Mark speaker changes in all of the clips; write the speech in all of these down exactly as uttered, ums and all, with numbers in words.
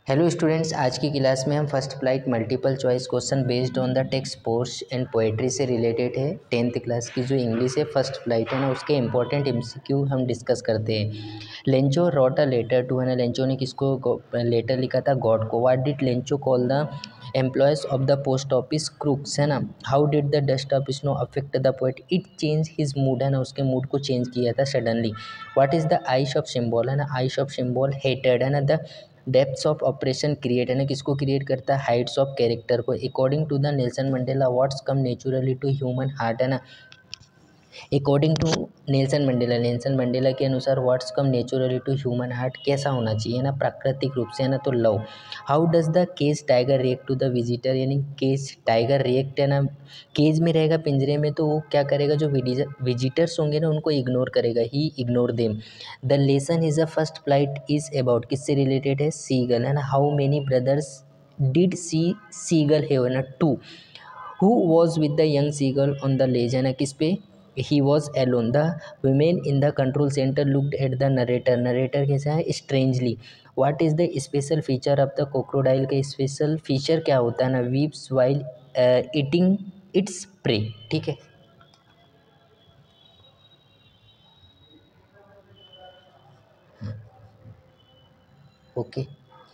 Speaker 1: Hello students, आज की class में हम first flight multiple choice question based on the text prose and poetry से रिलेटेड है। टेंथ क्लास की जो इंग्लिश है फर्स्ट फ्लाइट है ना, उसके इंपॉर्टेंट एमसीक्यू हम डिस्कस करते हैं। Lencho wrote a letter to, है ना, लेंचो ने किसको लेटर लिखा था? गॉड को। What did Lencho call the employees of the post office? Crooks, है ना। How did the dust of snow affect the poet? It change his mood, है ना, उसके मूड को चेंज किया था suddenly. What is the ice of symbol? है ना, आइश ऑफ सिम्बॉल हेटेड, है ना। The depths of oppression create, है ना, किसको क्रिएट करता है? हाइट्स ऑफ कैरेक्टर को। According to the Nelson Mandela what's come naturally to human heart, है ना। According to Nelson Mandela, Nelson Mandela के अनुसार what's come naturally to human heart कैसा होना चाहिए ना, प्राकृतिक रूप से, है ना, तो love. How does the cage tiger react to the visitor? यानी केज टाइगर रिएक्ट, है ना, केज में रहेगा पिंजरे में, तो वो क्या करेगा? जो विजिटर्स होंगे ना उनको इग्नोर करेगा, he ignore them. The lesson is a first flight is about, किससे रिलेटेड है? सीगल, है ना। How many brothers did sea seagull have, ना, two. Who was with the young seagull on the ledge, है ना, किस पे? He was alone. The women in the control centre looked at the narrator, narrator कैसा है? Strangely. What is the special feature of the crocodile? का special feature क्या होता है ना? Weeps while eating its prey. ठीक है, okay.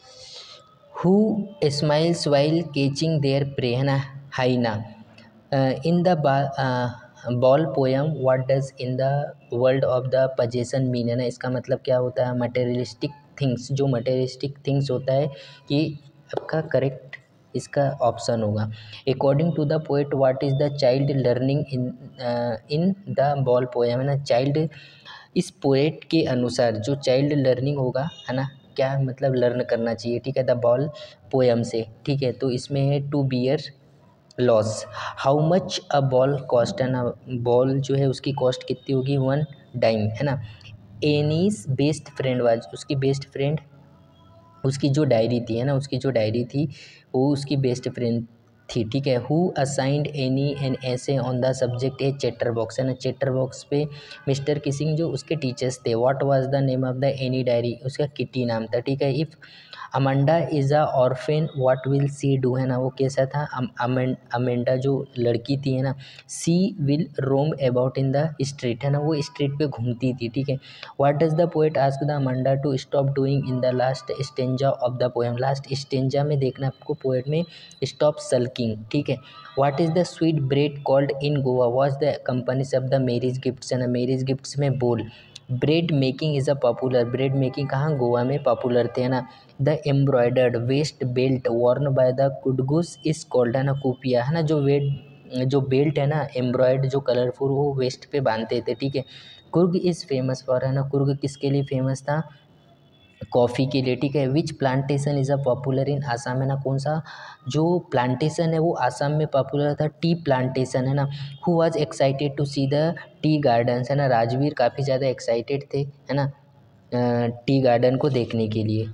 Speaker 1: Who smiles while catching their prey, है ना, hyena. In the ball poem what does in the world of the possession mean, है ना, इसका मतलब क्या होता है? Materialistic things. जो मटेरियलिस्टिक थिंग्स होता है, ये आपका करेक्ट इसका ऑप्शन होगा। According to the poet what is the child learning in in the ball poem, है ना, चाइल्ड, इस पोएट के अनुसार जो चाइल्ड लर्निंग होगा, है ना, क्या मतलब लर्न करना चाहिए? ठीक है, द बॉल पोयम से। ठीक है, तो इसमें है to bear loss. How much a ball cost, है ना, बॉल जो है उसकी कॉस्ट कितनी होगी? वन डाइम, है ना। एनीस बेस्ट फ्रेंड वाज, उसकी बेस्ट फ्रेंड, उसकी जो डायरी थी, है ना, उसकी जो डायरी थी वो उसकी बेस्ट फ्रेंड थी। ठीक है। Who assigned Anne an essay on the subject a chatter box, है ना, चैटर बॉक्स पे मिस्टर किसिंग जो उसके टीचर्स थे। What was the name of the Anne diary? उसका किटी नाम था। ठीक है। If Amanda is a orphan what will she do, है ना, वो कैसा था? अमेंडा जो लड़की थी, है ना, she will roam about in the street, है ना, वो स्ट्रीट पे घूमती थी। ठीक है। What does the poet ask the Amanda to stop doing in the last stanza of the poem? Last stanza में देखना आपको पोएट में स्टॉप सल्किंग। ठीक है। What is the sweet bread called in Goa? Was the companies of the marriage gifts, है ना, marriage gifts में बोल। Bread making is a popular, bread making कहाँ? गोवा में पॉपुलर थे, है ना। The embroidered vest belt worn by the Kodagus is called, है ना, कुपिया, है ना, जो वेट जो बेल्ट है ना एम्ब्रॉयड जो कलरफुल, वो वेस्ट पे बांधते थे। ठीक है। कुर्ग इज़ फेमस फॉर, है ना, कुर्ग किसके लिए फेमस था? कॉफ़ी के लिए। ठीक है। Which plantation is a popular in Assam, है ना, कौन सा जो प्लांटेशन है वो आसाम में पॉपुलर था? टी प्लांटेशन, है ना। Who was excited to see the tea gardens, है ना, राजवीर काफ़ी ज़्यादा एक्साइटेड थे, है ना, टी गार्डन को देखने के लिए।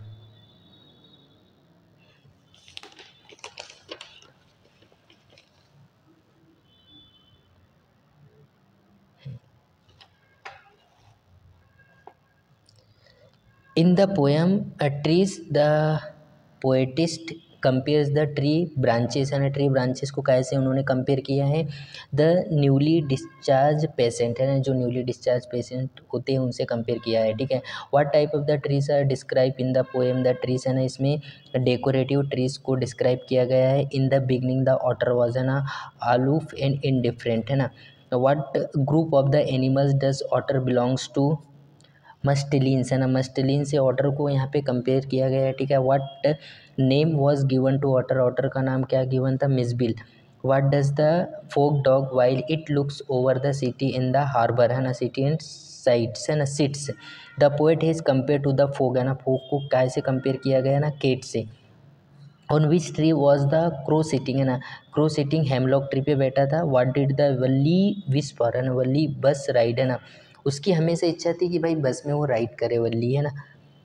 Speaker 1: In the poem a trees, the poetist compares the tree branches, है ना, ट्री ब्रांचेस को कैसे उन्होंने कंपेयर किया है? द न्यूली डिस्चार्ज पेशेंट, है ना, जो न्यूली डिस्चार्ज पेशेंट होते हैं उनसे कंपेयर किया है। ठीक है। What type of the trees are describe in the poem the trees, है ना, इसमें डेकोरेटिव ट्रीज को डिस्क्राइब किया गया है। In the beginning the otter was, है ना, आलूफ एंड इनडिफरेंट, है ना। What group of the animals does otter belongs to? Mustelines, है ना, मस्टलिन से ऑटर को यहाँ पे कंपेयर किया गया है। ठीक है। What name was given to otter? Otter का नाम क्या गिवन था? Mijbil. What does the fog do while it looks over the city in the harbour, है ना, सिटी एंड साइट्स, है ना, sits. The poet has compare to the fog, है ना, फोक को कैसे कंपेयर किया गया है ना? केट से। On which tree was the crow sitting, है ना, क्रो सिटिंग हेमलॉक ट्री पे बैठा था। What did the Valli wish for, है ना, वल्ली बस राइड, है ना, उसकी हमेशा इच्छा थी कि भाई बस में वो राइड करे, वल्ली, है ना।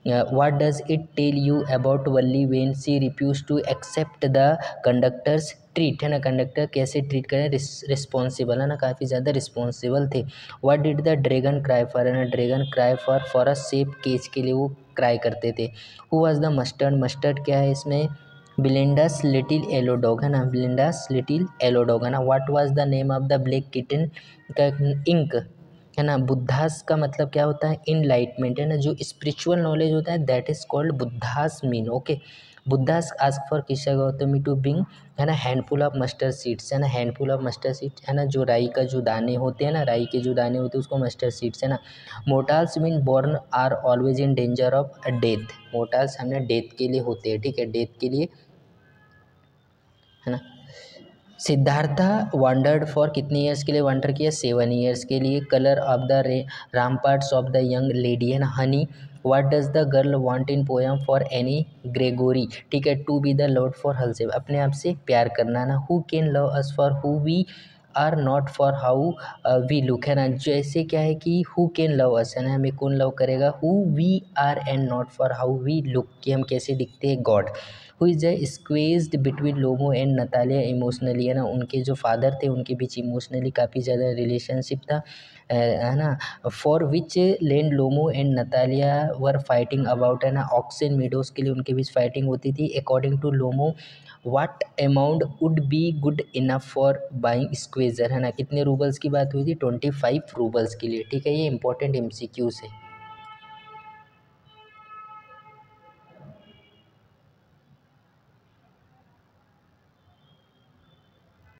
Speaker 1: What does it tell you about Valli when she refuse to accept the conductor's treat, है ना, कंडक्टर कैसे ट्रीट करें, रिस्पॉन्सिबल, है ना, काफ़ी ज़्यादा रिस्पॉन्सिबल थे। What did the dragon cry for, है ना, dragon cry for for a safe cage, के लिए वो क्राई करते थे। Who was the mustard, mustard क्या है इसमें, बिलिंडास लिटिल येलो डॉग, है ना, बिलिंडास लिटिल येलो डॉग, है ना। What was the name of the black kitten का इंक, है ना, बुद्धास का मतलब क्या होता है, इनलाइटमेंट, है ना, जो स्पिरिचुअल नॉलेज होता है that is called Buddha's mean, okay. Buddha's ask for Kisa Gotami to bring, है ना, हैंडफुल ऑफ मस्टर्ड सीड्स, है ना, हैंडफुल ऑफ मस्टर्ड सीड्स, है ना, जो राई का जो दाने होते हैं ना, राई के जो दाने होते हैं उसको मस्टर्ड सीड्स, है ना। Mortals mean born are always in danger of death, mortals हमने डेथ के लिए होते हैं, ठीक है, डेथ के लिए, है ना। सिद्धार्था वांडर्ड फॉर कितने ईयर्स के लिए वांडर किया, सेवन ईयर्स के लिए। Colour of the ramparts of the young lady, है ना, honey. What does the girl want in poem for Anne Gregory, ठीक है, to be the loved for herself, अपने आप से प्यार करना ना। Who can love us for who we are not for how we look, है ना, जैसे क्या है कि हु कैन लव अस, है ना, हमें कौन लव करेगा, who we are and not for how we look, कि हम कैसे दिखते हैं, God. Who is the squeezed between Lomov and Natalia emotionally, है ना, उनके जो फादर थे उनके बीच इमोशनली काफ़ी ज़्यादा रिलेशनशिप था, है ना। For which land Lomov and Natalia were fighting about, है ना, ऑक्सन मीडोज के लिए उनके बीच फाइटिंग होती थी। According to Lomov what amount would be good enough for buying Squeezer, है ना, कितने रूबल्स की बात हुई थी, ट्वेंटी फाइव रूबल्स के लिए, ठीक है, ये इंपॉर्टेंट एम सी क्यूज़ है।